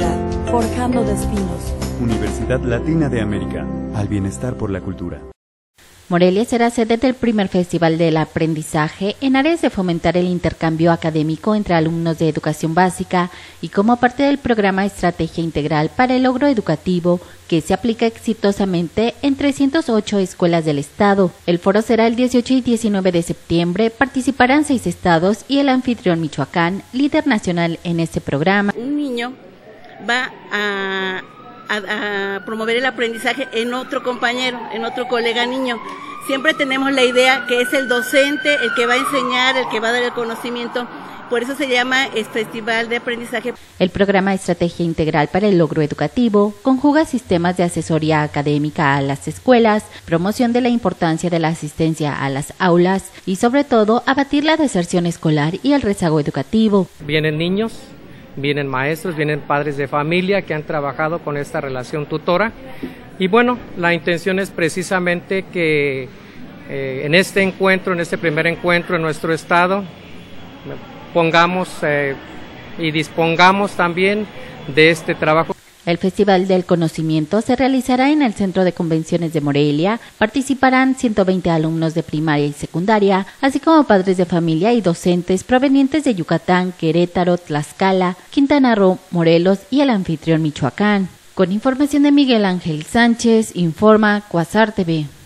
Universidad, forjando destinos. Universidad Latina de América, al bienestar por la cultura. Morelia será sede del primer Festival del Aprendizaje en áreas de fomentar el intercambio académico entre alumnos de educación básica y como parte del programa Estrategia Integral para el Logro Educativo que se aplica exitosamente en 308 escuelas del estado. El foro será el 18 y 19 de septiembre, participarán 6 estados y el anfitrión Michoacán, líder nacional en este programa. Un niño va a promover el aprendizaje en otro compañero, en otro colega niño. Siempre tenemos la idea que es el docente el que va a enseñar, el que va a dar el conocimiento. Por eso se llama Festival de Aprendizaje. El programa Estrategia Integral para el Logro Educativo conjuga sistemas de asesoría académica a las escuelas, promoción de la importancia de la asistencia a las aulas y sobre todo abatir la deserción escolar y el rezago educativo. Vienen niños, vienen maestros, vienen padres de familia que han trabajado con esta relación tutora y bueno, la intención es precisamente que en este encuentro, en este primer encuentro en nuestro estado, pongamos y dispongamos también de este trabajo. El Festival del Conocimiento se realizará en el Centro de Convenciones de Morelia. Participarán 120 alumnos de primaria y secundaria, así como padres de familia y docentes provenientes de Yucatán, Querétaro, Tlaxcala, Quintana Roo, Morelos y el anfitrión Michoacán. Con información de Miguel Ángel Sánchez, informa Cuasar TV.